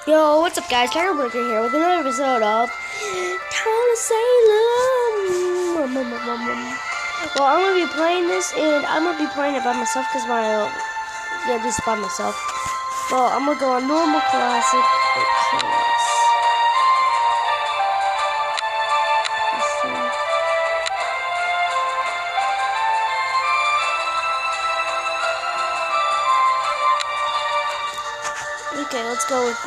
Yo, what's up guys? Tiger Burger here with another episode of Town of Salem. Well, I'm going to be playing this, and I'm going to be playing it by myself because just by myself. Well, I'm going to go on normal, classic, or chaos. Okay, let's go with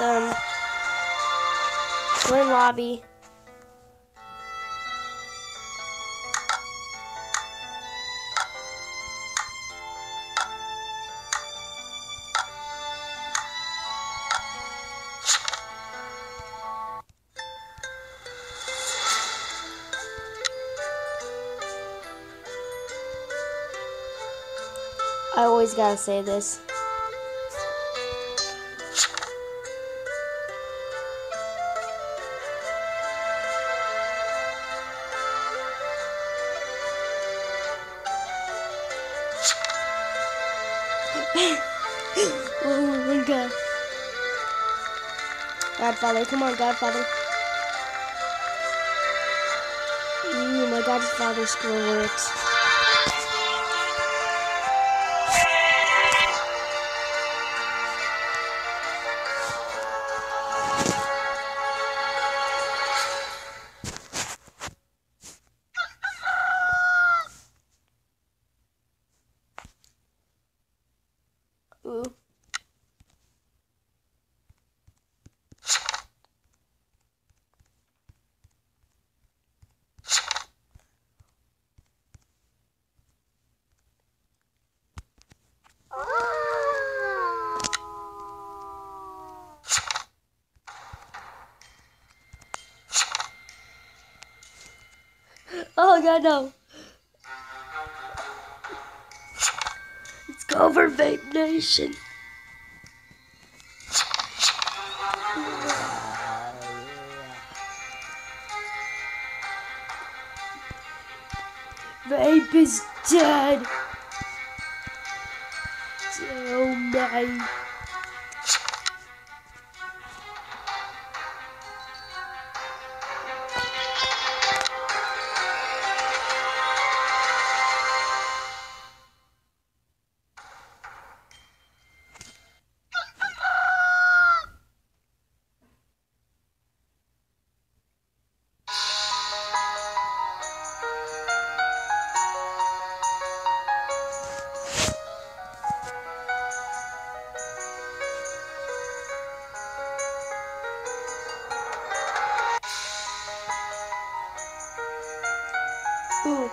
join lobby. I always gotta say this. Oh my god. Godfather, come on, Godfather. Ooh, my Godfather score works. Ooh. Oh god, no. Let's go for Vape Nation. Vape is dead. Oh my. Ooh.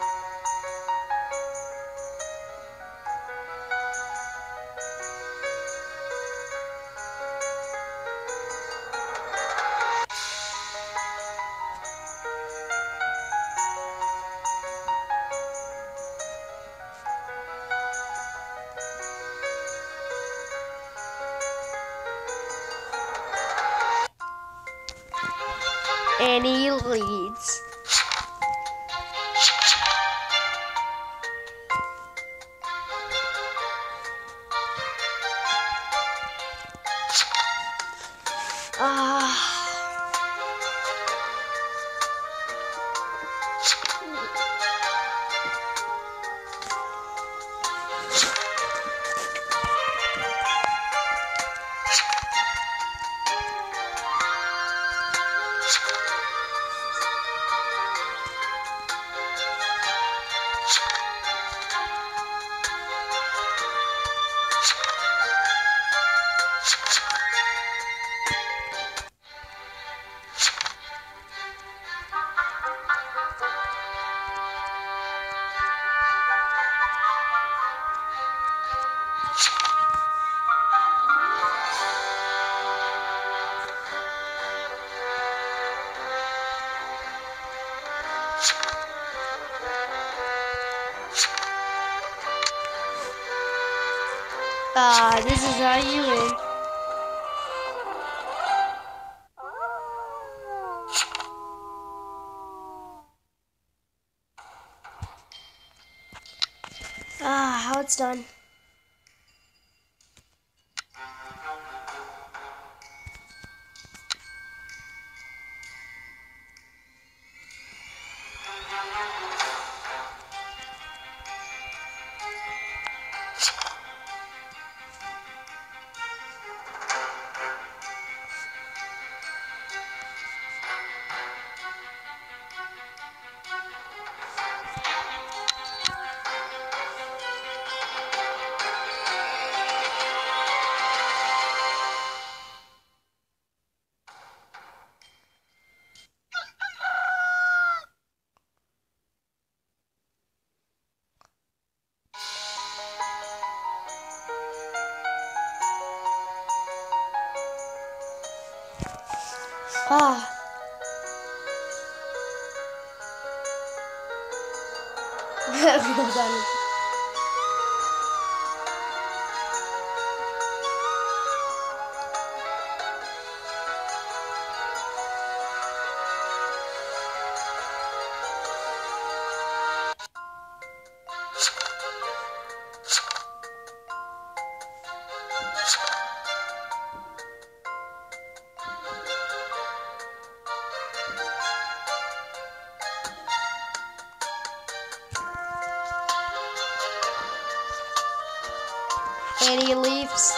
And he leads. This is how you win. How it's done. Ah. Well done. And he leaves.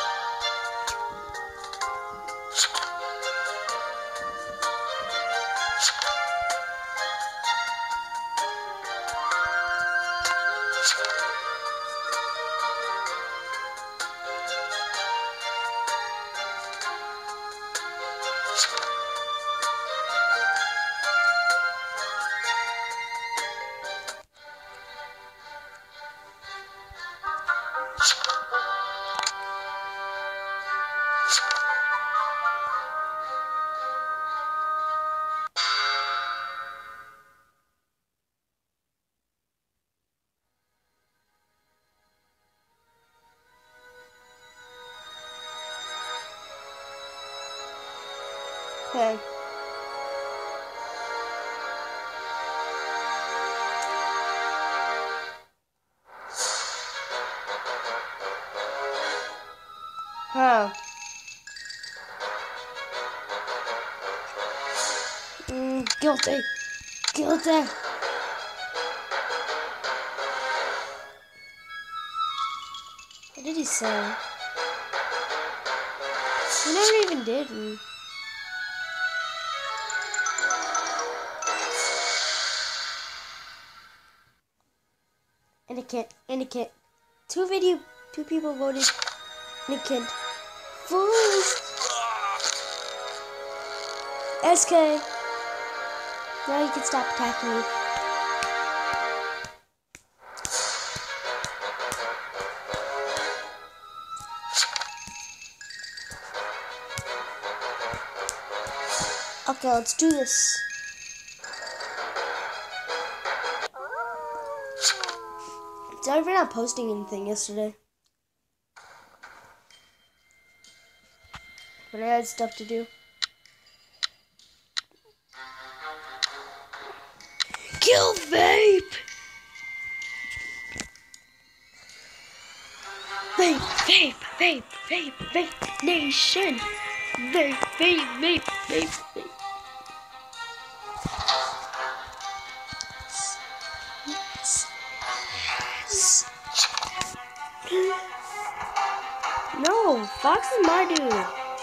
Okay. Huh. Guilty. Guilty. What did he say? He never even did. Etiquette. Two people voted Etiquette. Fools. SK. Now you can stop attacking me. Okay, let's do this. Sorry for not posting anything yesterday. But I had stuff to do. Kill vape! Vape nation! Vape. No, Fox is my dude.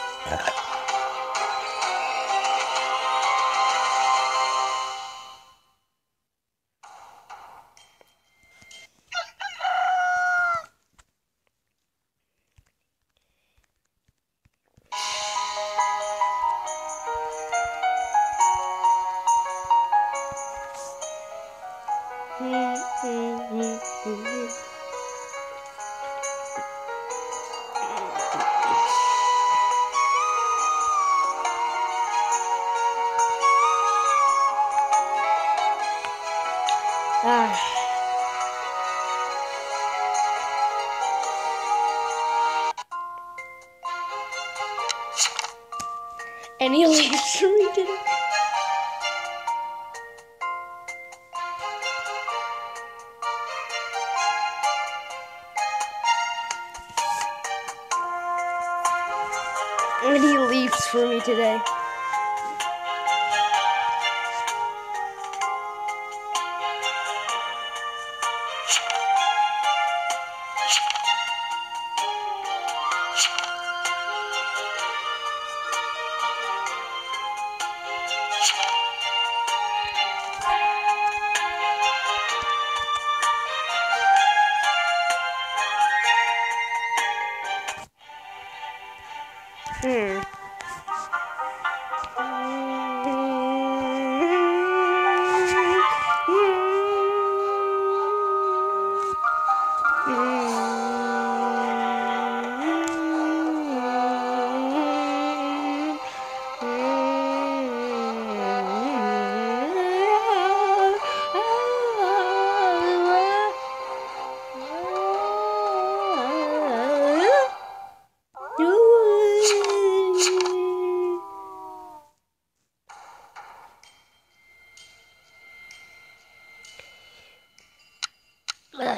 And he leaves for me today. And he leaves for me today.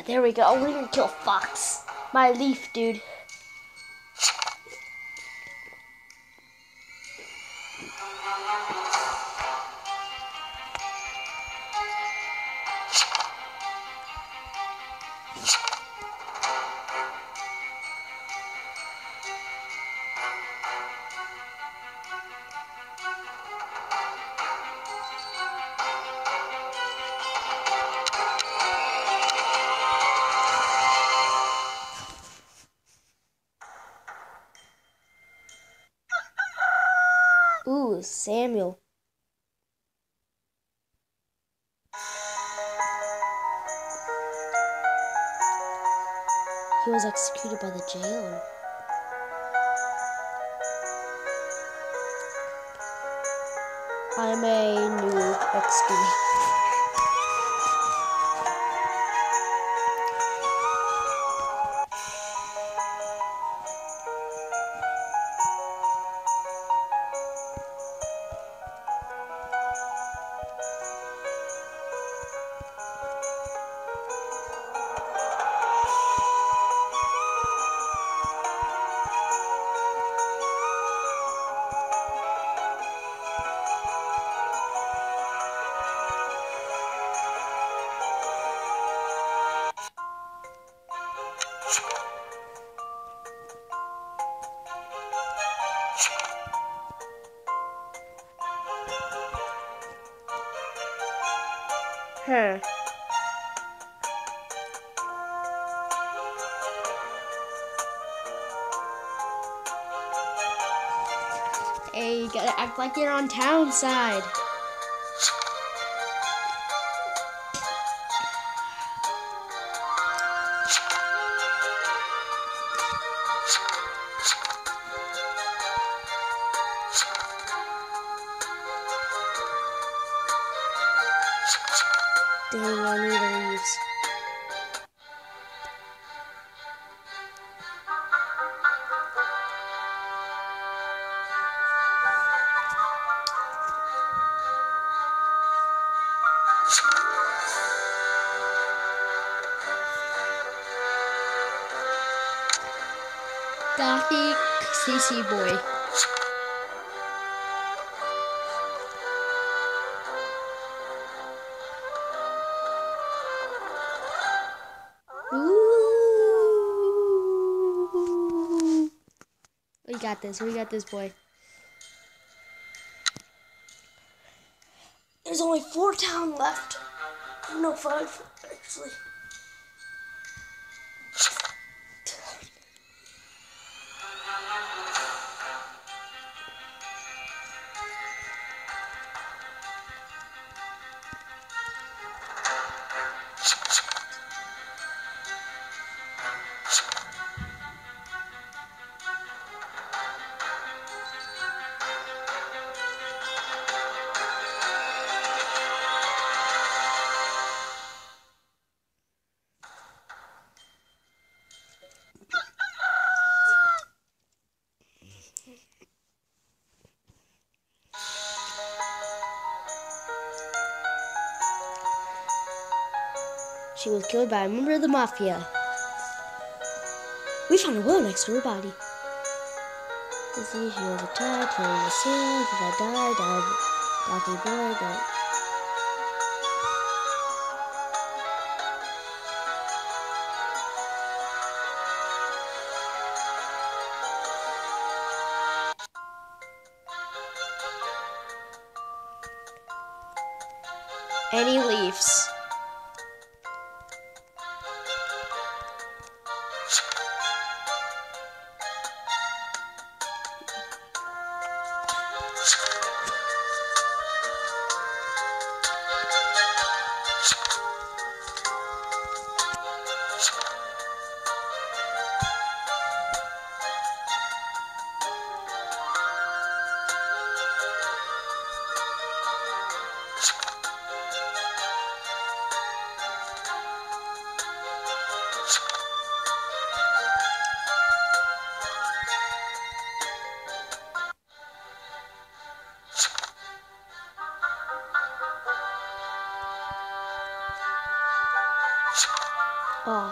there we go. We're gonna kill Fox. My leaf, dude. Ooh, Samuel. He was executed by the jailer. I'm a noob. Excuse me. Huh. Hey, you gotta act like you're on town side. Dang, I need the leaves. Gothic CC boy. Ooh. We got this. We got this, boy. There's only 4 town left. No, 5, actually. She was killed by a member of the mafia. We found a will next to her body. Let's see, she was attacked, killing the sin. If I died, Dr. Boy, that. Any leaves? Oh.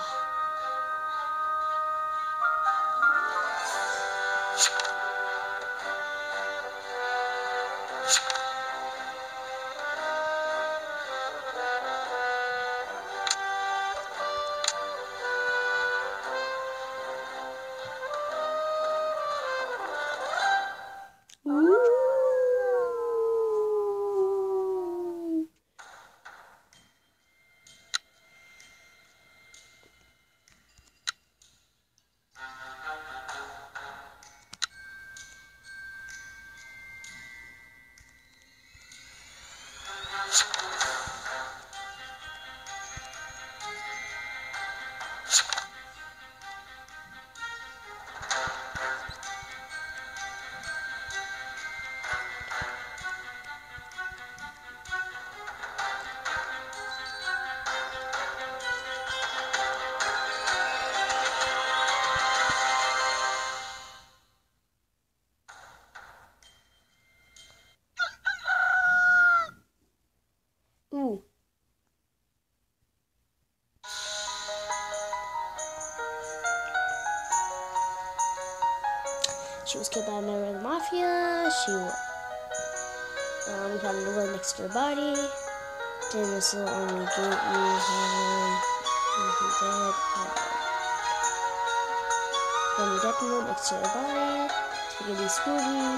Ooh. She was killed by a member of the mafia. We found a note next to her body. Damn, this is on the gate. He's dead. Found a death note next to her body. Spaghetti spooky.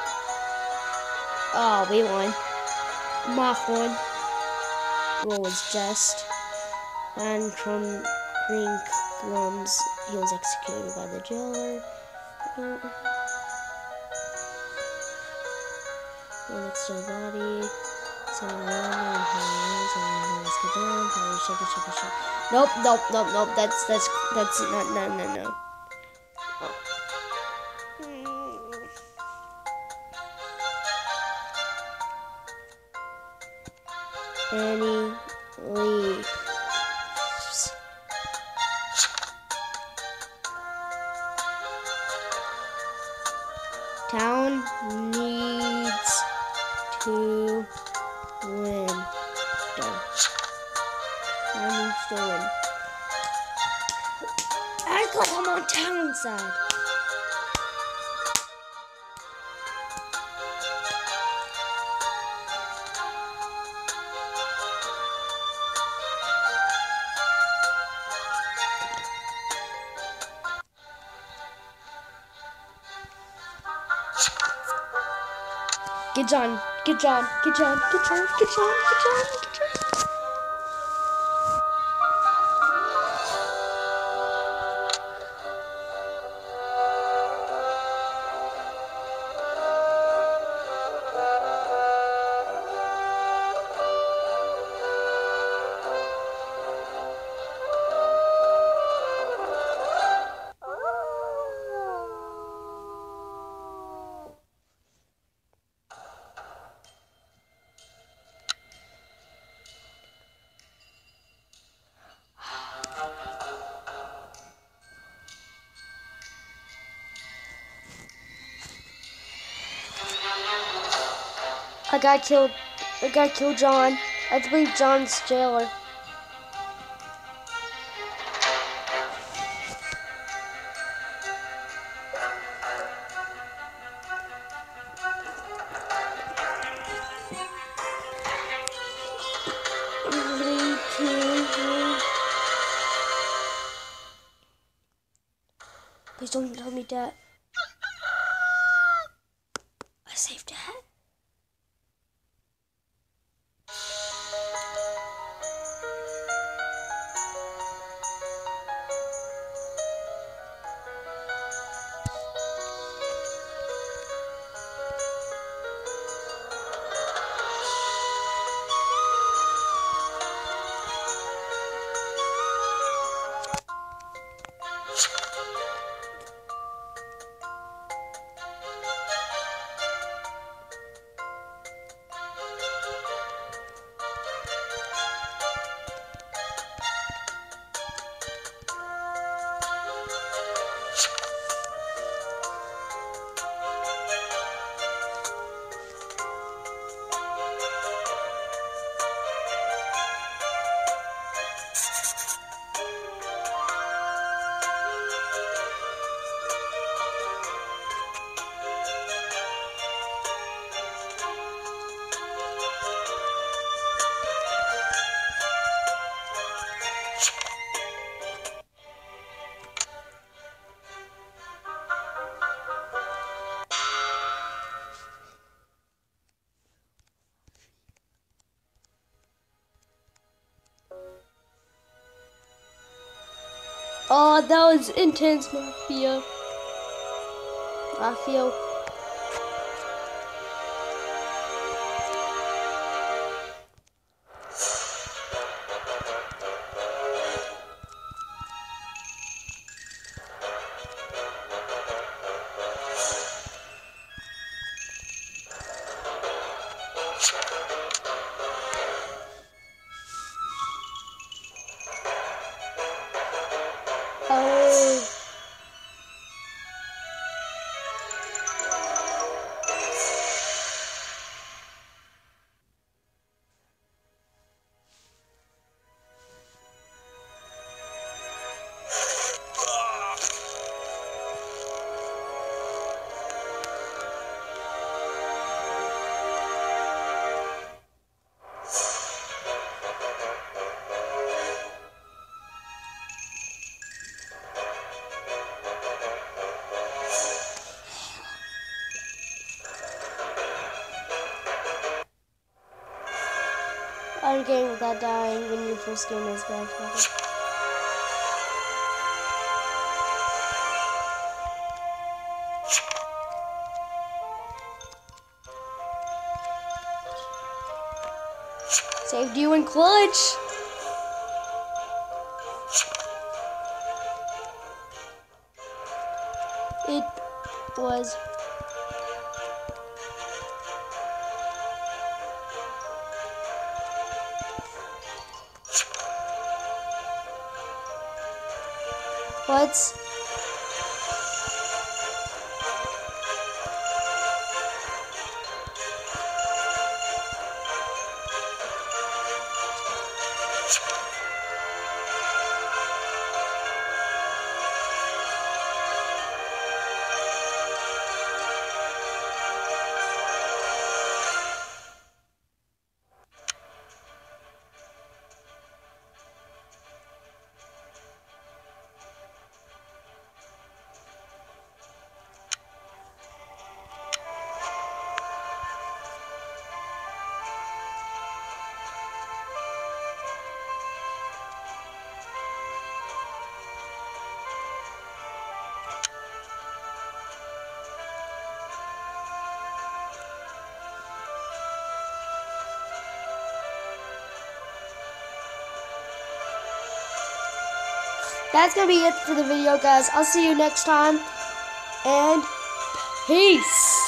Oh, we won. Moth won. What was just. And from Green Crumbs, he was executed by the jailer. Next to her body. Nope. That's no. Annie leaves. Town needs to win. Town needs to win. Act like I'm on town side. Get John. A guy killed John. I believe John's jailer. Please don't tell me that. I saved that. Oh, that was intense, Mafia. Mafia. Oh. I'm game without dying when you first game is bad. Saved you in clutch. It was. What? That's gonna be it for the video, guys. I'll see you next time, and peace.